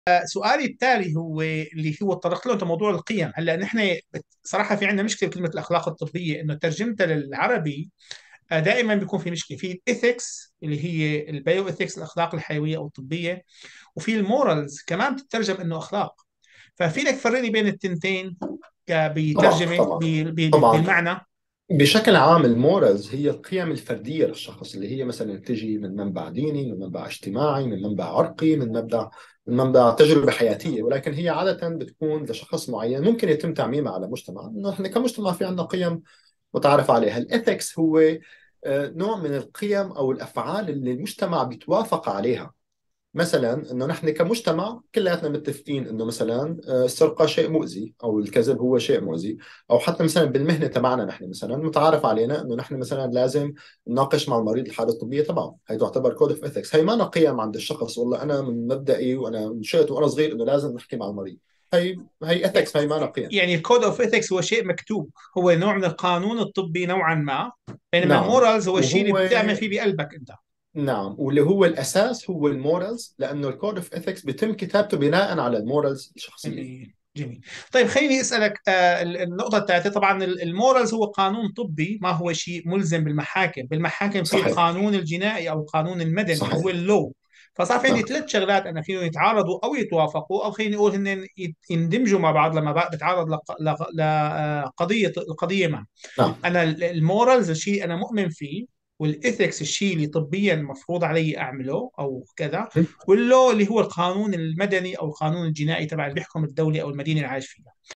سؤالي التالي هو اللي هو تطرقت له انت موضوع القيم. هلا نحن صراحه في عندنا مشكله بكلمه الاخلاق الطبيه، انه ترجمتها للعربي دائما بيكون في مشكله في الايثكس اللي هي البايو ايثكس، الاخلاق الحيويه او الطبيه، وفي المورالز كمان بتترجم انه اخلاق. ففينك تفرق لي بين التنتين طبعا بترجمه طبعا طبعا. بالمعنى؟ بشكل عام المورالز هي القيم الفردية للشخص، اللي هي مثلا تجي من منبع ديني، من منبع اجتماعي، من منبع عرقي، من منبع تجربة حياتية، ولكن هي عادة بتكون لشخص معين. ممكن يتم تعميمها على مجتمع، انه احنا كمجتمع في عندنا قيم متعارف عليها. الاثكس هو نوع من القيم او الافعال اللي المجتمع بيتوافق عليها. مثلا انه نحن كمجتمع كلياتنا متفقين انه مثلا السرقه شيء مؤذي، او الكذب هو شيء مؤذي. او حتى مثلا بالمهنه تبعنا نحن مثلا متعارف علينا انه نحن مثلا لازم نناقش مع المريض الحاله الطبيه تبعه، هي تعتبر كود اوف اثكس. هي ما قيم عند الشخص، والله انا من مبدئي وانا نشأت وانا صغير انه لازم نحكي مع المريض. هي اثكس، هي ما قيم. يعني الكود اوف ايثكس هو شيء مكتوب، هو نوع من القانون الطبي نوعا ما، بينما نعم. المورالز هو الشيء اللي وهو بتعمل فيه بقلبك انت. نعم، واللي هو الاساس هو المورالز، لانه الكود اوف اثكس بيتم كتابته بناء على المورالز الشخصيه. جميل جميل. طيب خليني اسالك النقطه الثالثه. طبعا المورالز هو قانون طبي، ما هو شيء ملزم بالمحاكم. بالمحاكم في صحيح. القانون الجنائي او القانون المدني اللي هو صحيح. اللو. فصار في عندي نعم. ثلاث شغلات انا فيهم يتعارضوا او يتوافقوا، او خليني اقول هن يندمجوا مع بعض لما بتعرض لقضيه القضيه ما. نعم. انا المورالز الشيء انا مؤمن فيه، والايثكس الشيء اللي طبيا مفروض علي اعمله او كذا، واللو اللي هو القانون المدني او القانون الجنائي تبع اللي بيحكم الدوله او المدينه اللي عايش فيها.